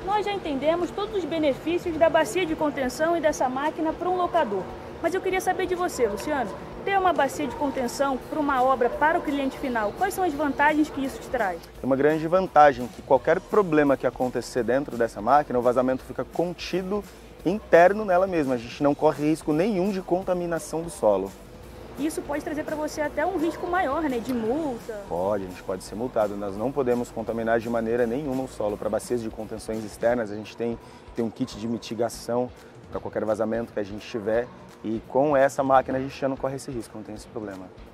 Nós já entendemos todos os benefícios da bacia de contenção e dessa máquina para um locador. Mas eu queria saber de você, Luciano. Ter uma bacia de contenção para uma obra para o cliente final, quais são as vantagens que isso te traz? Tem uma grande vantagem que qualquer problema que acontecer dentro dessa máquina, o vazamento fica contido interno nela mesma. A gente não corre risco nenhum de contaminação do solo. Isso pode trazer para você até um risco maior, né, de multa. Pode, a gente pode ser multado. Nós não podemos contaminar de maneira nenhuma o solo. Para bacias de contenções externas, a gente tem um kit de mitigação para qualquer vazamento que a gente tiver. E com essa máquina a gente já não corre esse risco, não tem esse problema.